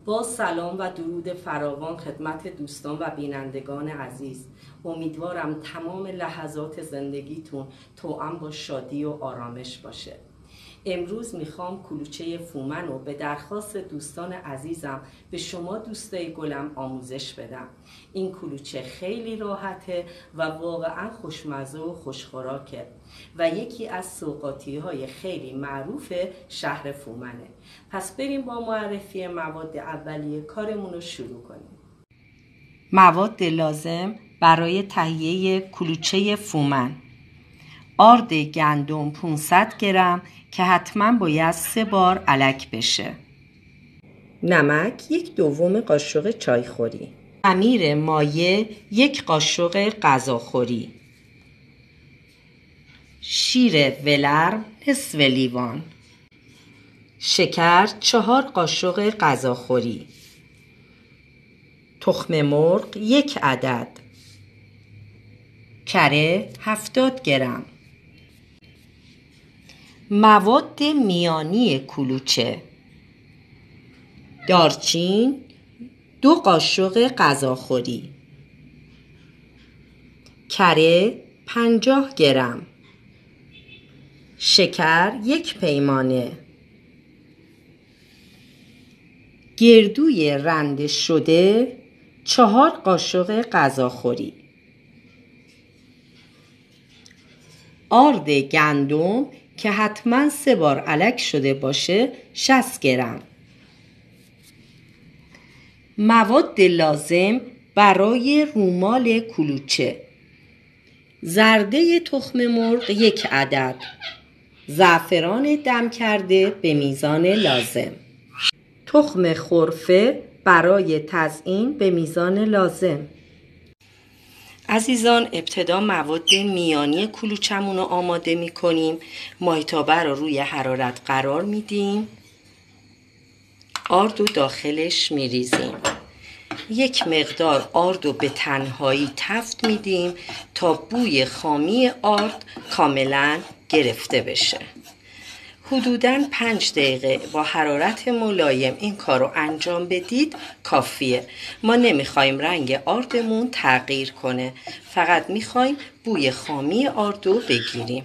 با سلام و درود فراوان خدمت دوستان و بینندگان عزیز. امیدوارم تمام لحظات زندگیتون توأم با شادی و آرامش باشه. امروز میخوام کلوچه فومن رو به درخواست دوستان عزیزم به شما دوستای گلم آموزش بدم. این کلوچه خیلی راحته و واقعا خوشمزه و خوشخوراکه و یکی از سوغاتی خیلی معروف شهر فومنه. پس بریم با معرفی مواد اولیه کارمون رو شروع کنیم. مواد لازم برای تهیه کلوچه فومن: آرد گندم 500 گرم که حتما باید 3 بار الک بشه، نمک 1/2 قاشق چایخوری، خمیر مایع 1 قاشق غذاخوری، شیر ولرم نصف لیوان، شکر 4 قاشق غذاخوری، تخم مرغ 1 عدد، کره 70 گرم. مواد میانی کلوچه: دارچین 2 قاشق غذاخوری، کره 50 گرم، شکر 1 پیمانه، گردوی رنده شده 4 قاشق غذاخوری، آرد گندم که حتما 3 بار الک شده باشه 60 گرم. مواد لازم برای رومال کلوچه: زرده تخم مرغ 1 عدد، زعفران دم کرده به میزان لازم، تخم خرفه برای تزیین به میزان لازم. عزیزان، ابتدا مواد میانی کلوچمون رو آماده میکنیم. ماهیتابه رو روی حرارت قرار میدیم، آرد رو داخلش میریزیم، 1 مقدار آرد رو به تنهایی تفت میدیم تا بوی خامی آرد کاملا گرفته بشه. حدوداً 5 دقیقه با حرارت ملایم این کار رو انجام بدید کافیه. ما نمیخوایم رنگ آردمون تغییر کنه، فقط میخوایم بوی خامی آرد رو بگیریم.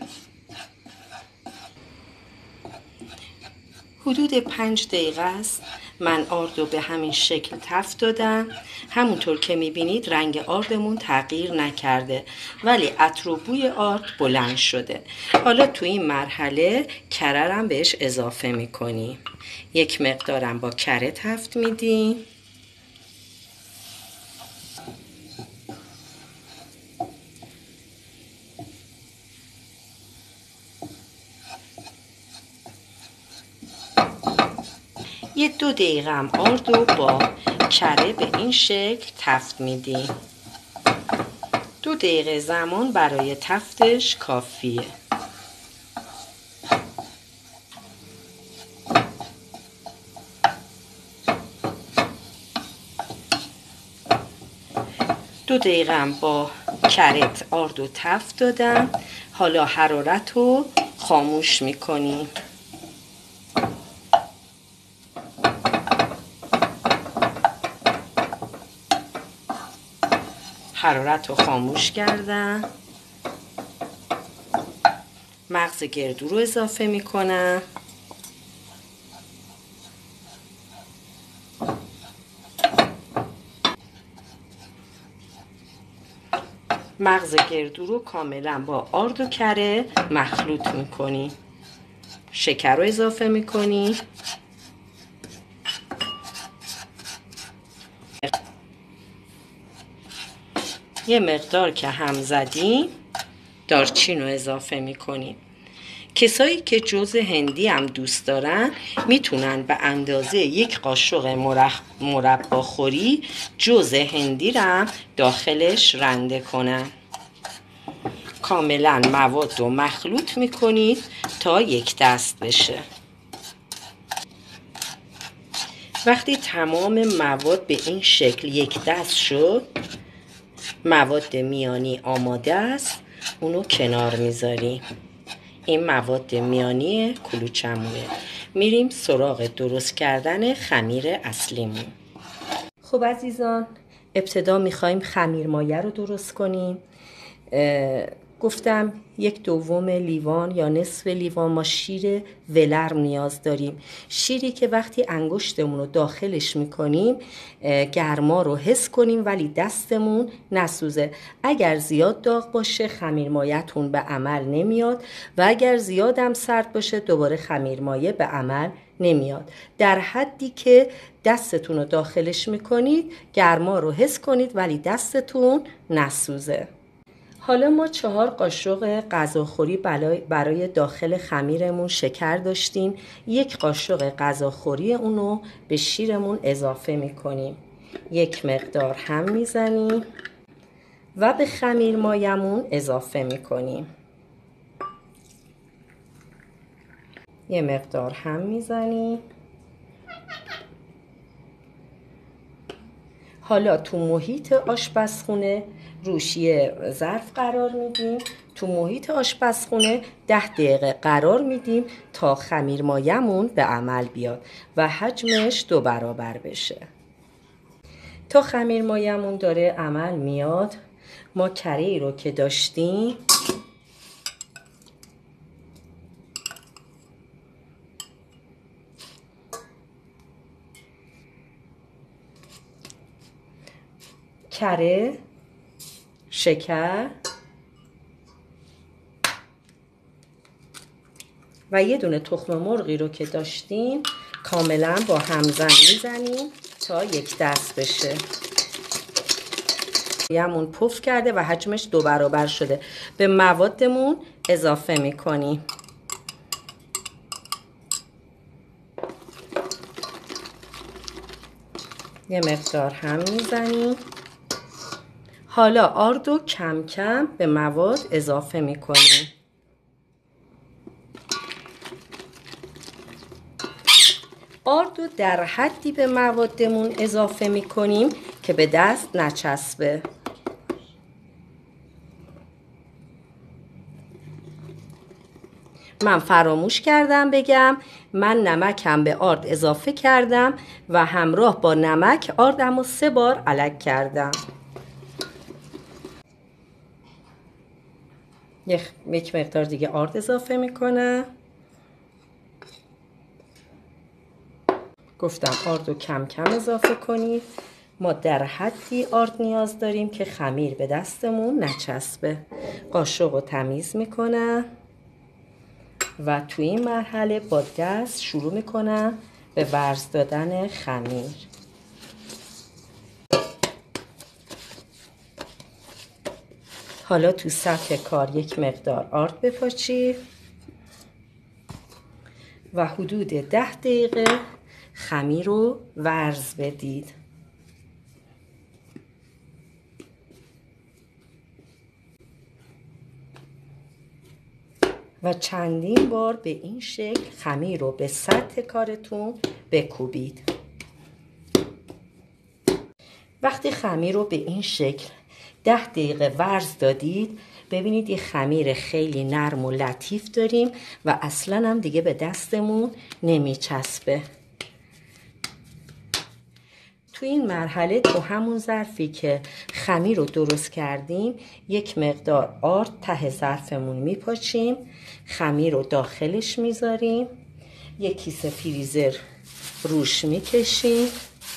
حدود 5 دقیقه است من آرد رو به همین شکل تفت دادم. همونطور که میبینید رنگ آردمون تغییر نکرده ولی عطر و بوی آرد بلند شده. حالا تو این مرحله کره رو بهش اضافه میکنیم. 1 مقدارم با کره تفت میدیم. یه 2 دقیقه هم آرد رو با کره به این شکل تفت میدیم. 2 دقیقه زمان برای تفتش کافیه. دو دقیقه هم با کرت آرد و تفت دادم. حالا حرارت رو خاموش میکنیم. حرارت رو خاموش کردم. مغز گردو رو اضافه میکنم. مغز گردو رو کاملا با آرد و کره مخلوط میکنیم. شکر رو اضافه میکنیم. یه مقدار که هم زدیم دارچین رو اضافه میکنیم. کسایی که جوز هندی هم دوست دارن میتونن به اندازه 1 قاشق مرباخوری جوز هندی رو داخلش رنده کنن. کاملا مواد رو مخلوط میکنید تا یک دست بشه. وقتی تمام مواد به این شکل یک دست شد، مواد میانی آماده است. اونو کنار میذاریم. این مواد میانی کلوچمونه. میریم سراغ درست کردن خمیر اصلیمون. خب عزیزان، ابتدا میخوایم خمیر مایه رو درست کنیم. گفتم 1/2 لیوان یا نصف لیوان ما شیر ولرم نیاز داریم. شیری که وقتی انگشتمون رو داخلش میکنیم گرما رو حس کنیم ولی دستمون نسوزه. اگر زیاد داغ باشه خمیر مایه‌تون به عمل نمیاد و اگر زیاد هم سرد باشه دوباره خمیر مایه به عمل نمیاد. در حدی که دستتون رو داخلش میکنید گرما رو حس کنید ولی دستتون نسوزه. حالا ما 4 قاشق غذاخوری برای داخل خمیرمون شکر داشتیم. 1 قاشق غذاخوری اونو به شیرمون اضافه میکنیم. 1 مقدار هم میزنیم و به خمیر مایمون اضافه میکنیم. 1 مقدار هم میزنیم. حالا تو محیط آشپزخونه روش یه ظرف قرار میدیم. تو محیط آشپزخونه 10 دقیقه قرار میدیم تا خمیر مایمون به عمل بیاد و حجمش 2 برابر بشه. تا خمیر مایمون داره عمل میاد ما کره‌ای رو که داشتیم کره، شکر و یه دونه تخم مرغی رو که داشتیم کاملا با همزن میزنیم تا یک دست بشه. یمون پف کرده و حجمش 2 برابر شده. به موادمون اضافه میکنیم. یه مقدار هم میزنیم. حالا آردو کم کم به مواد اضافه میکنیم. آردو در حدی به موادمون اضافه میکنیم که به دست نچسبه. من فراموش کردم بگم من نمکم به آرد اضافه کردم و همراه با نمک آردم رو 3 بار الک کردم. یک مقدار دیگه آرد اضافه میکنم. گفتم آردو کم کم اضافه کنید. ما در حدی آرد نیاز داریم که خمیر به دستمون نچسبه. قاشق رو تمیز میکنم و توی این مرحله با دست شروع میکنم به ورز دادن خمیر. حالا تو سطح کار 1 مقدار آرد بپاچید و حدود 10 دقیقه خمیر رو ورز بدید. و چندین بار به این شکل خمیر رو به سطح کارتون بکوبید. وقتی خمیر رو به این شکل 10 دقیقه ورز دادید ببینید یه خمیر خیلی نرم و لطیف داریم و اصلا هم دیگه به دستمون نمیچسبه. تو این مرحله تو همون ظرفی که خمیر رو درست کردیم 1 مقدار آرد ته ظرفمون میپاچیم. خمیر رو داخلش میذاریم. 1 کیسه فریزر روش میکشیم.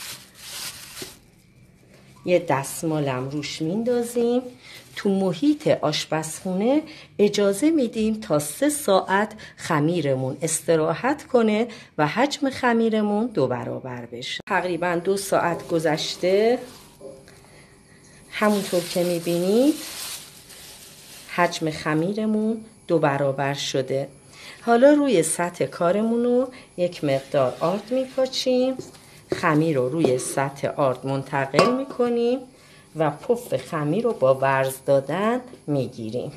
یه دستمالم روش میندازیم. تو محیط آشپزخونه اجازه میدیم تا 3 ساعت خمیرمون استراحت کنه و حجم خمیرمون 2 برابر بشه. تقریبا 2 ساعت گذشته. همونطور که میبینید حجم خمیرمون 2 برابر شده. حالا روی سطح کارمون رو 1 مقدار آرد میپاچیم. خمیر رو روی سطح آرد منتقل میکنیم و پف خمیر رو با ورز دادن میگیریم.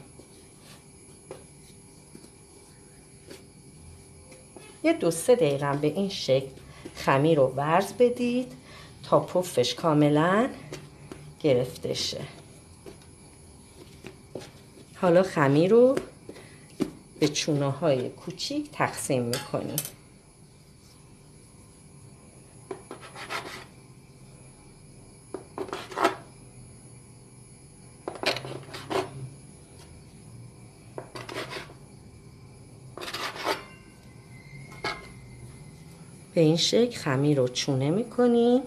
یه 2-3 دقیقه به این شکل خمیر رو ورز بدید تا پفش کاملا گرفته شه. حالا خمیر رو به چونه های کوچیک تقسیم میکنیم. به این شکل خمیر رو چونه میکنیم.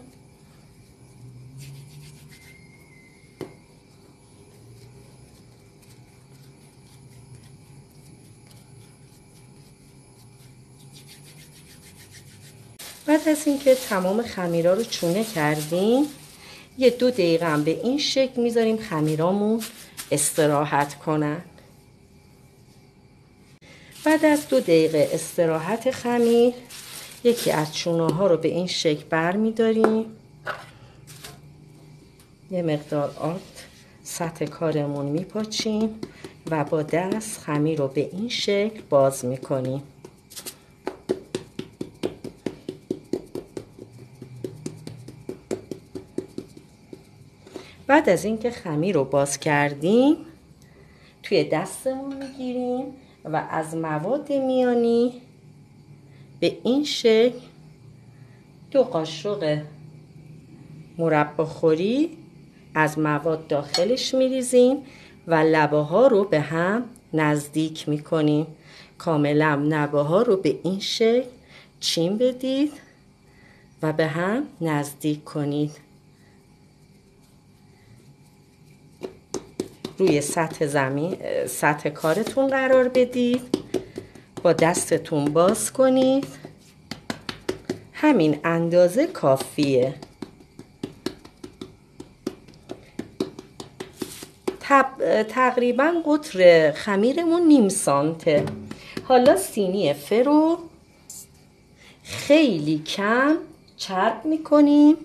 بعد از اینکه تمام خمیرها رو چونه کردیم، یه 2 دقیقه هم به این شکل میذاریم خمیرامون استراحت کنن. بعد از 2 دقیقه استراحت خمیر، یکی از چونه ها رو به این شکل بر میداریم. یه مقدار آب سطح کارمون میپاچیم و با دست خمیر رو به این شکل باز میکنیم. بعد از اینکه خمیر رو باز کردیم، توی دستمون میگیریم و از مواد میانی به این شکل 2 قاشق مرباخوری از مواد داخلش میریزیم و لبه ها رو به هم نزدیک میکنیم. کاملا لبه ها رو به این شکل چین بدید و به هم نزدیک کنید. روی سطح کارتون قرار بدید. با دستتون باز کنید. همین اندازه کافیه. تقریبا قطر خمیرمون نیم سانته. حالا سینی فر رو خیلی کم چرب میکنیم.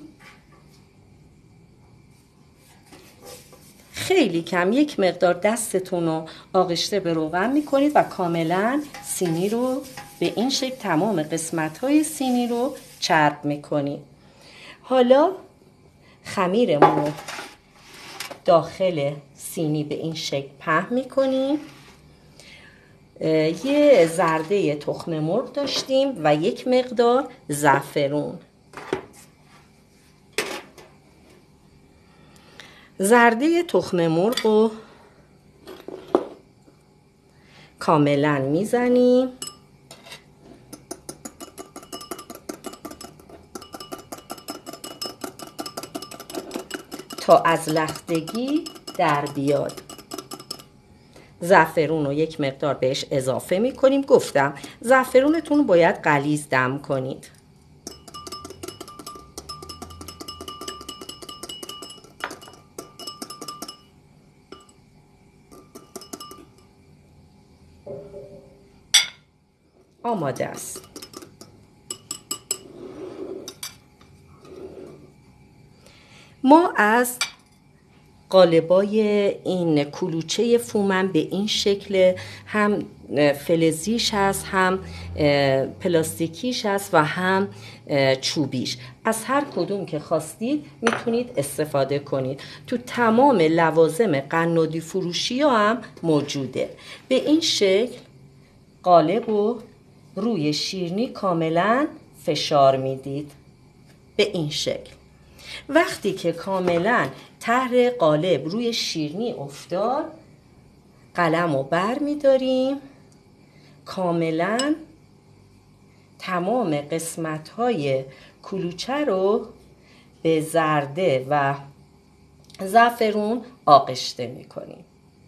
خیلی کم، یک مقدار دستتون رو آغشته به روغن میکنید و کاملا سینی رو به این شکل تمام قسمت های سینی رو چرب میکنید. حالا خمیرمون رو داخل سینی به این شکل پهن میکنیم. یه زرده تخم مرغ داشتیم و یک مقدار زعفرون. زرده تخم مرغ رو کاملا میزنیم تا از لختگی در بیاد. زعفرون رو یک مقدار بهش اضافه میکنیم. گفتم زعفرونتون رو باید غلیظ دم کنید. آماده است. ما از قالبای این کلوچه فومن به این شکل هم فلزیش هست، هم پلاستیکیش هست و هم چوبیش. از هر کدوم که خواستید میتونید استفاده کنید. تو تمام لوازم قنادی فروشی ها هم موجوده. به این شکل قالب رو روی شیرینی کاملا فشار میدید. به این شکل وقتی که کاملا طرح قالب روی شیرینی افتاد، قلم رو بر میداریم. کاملا تمام قسمت های کلوچه رو به زرده و زعفرون آغشته میکنیم.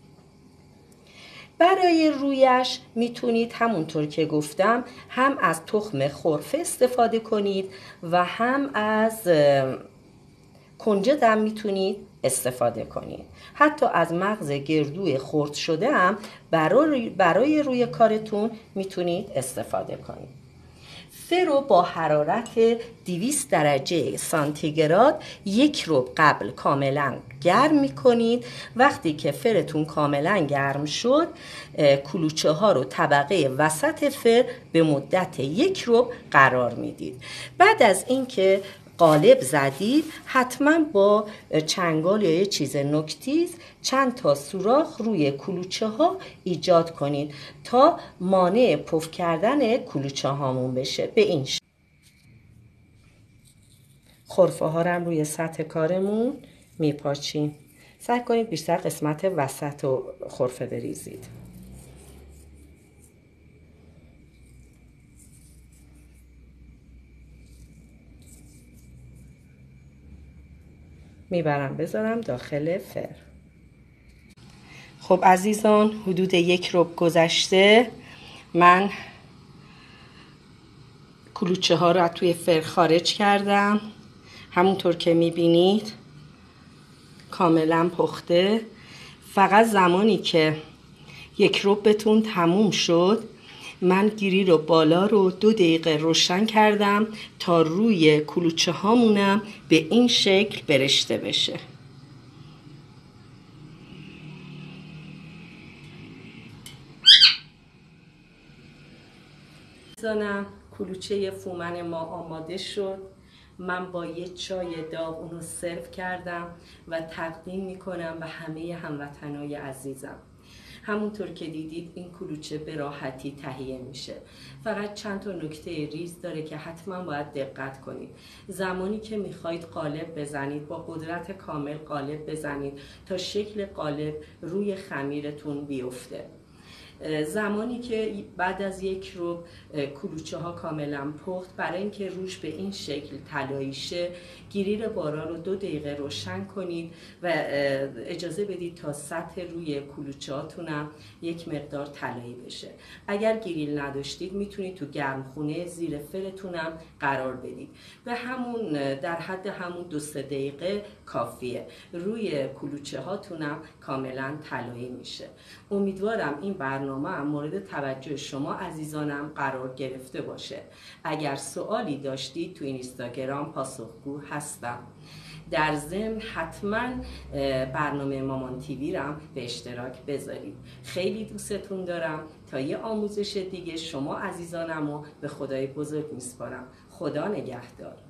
برای رویش میتونید همونطور که گفتم هم از تخم خرفه استفاده کنید و هم از کنجد هم میتونید استفاده کنید. حتی از مغز گردوی خرد شده هم برای روی کارتون میتونید استفاده کنید. فر رو با حرارت 200 درجه سانتیگراد 1 ربع قبل کاملا گرم میکنید. وقتی که فرتون کاملا گرم شد، کلوچه ها رو طبقه وسط فر به مدت 1 ربع قرار میدید. بعد از اینکه قالب زدید حتما با چنگال یا یه چیز نوک‌تیز چند تا سوراخ روی کلوچه ها ایجاد کنید تا مانع پف کردن کلوچه هامون بشه. به این شکل خرفه ها رو روی سطح کارمون میپاچیم. سعی کنید بیشتر قسمت وسط رو خرفه بریزید. میبرم بذارم داخل فر. خب عزیزان، حدود 1 ربع گذشته. من کلوچه ها رو توی فر خارج کردم. همونطور که میبینید کاملا پخته. فقط زمانی که 1 ربعتون تموم شد من گریل رو بالا رو 2 دقیقه روشن کردم تا روی کلوچه هامونم به این شکل برشته بشه. زنم کلوچه فومن ما آماده شد. من با یه چای داغ اونو سرو کردم و تقدیم میکنم به همه هموطنای عزیزم. همونطور که دیدید این کلوچه به راحتی تهیه میشه. فقط چند تا نکته ریز داره که حتما باید دقت کنید. زمانی که میخواید قالب بزنید با قدرت کامل قالب بزنید تا شکل قالب روی خمیرتون بیفته. زمانی که بعد از 1 ربع کلوچه ها کاملا پخت، برای اینکه روش به این شکل طلایی شه گریل بالا رو 2 دقیقه روشن کنید و اجازه بدید تا سطح روی کلوچه هاتونم یک مقدار طلایی بشه. اگر گریل نداشتید میتونید تو گرمخونه زیر فرتونم قرار بدید. به همون در حد همون 2-3 دقیقه کافیه. روی کلوچه هاتونم کاملا طلایی میشه. امیدوارم این برنامه مورد توجه شما عزیزانم قرار گرفته باشه. اگر سوالی داشتید تو اینستاگرام پاسخگو هستم. در ضمن حتما برنامه مامان تیوی رو به اشتراک بذارید. خیلی دوستتون دارم. تا یه آموزش دیگه شما عزیزانم رو به خدای بزرگ میسپارم. خدا نگهدار.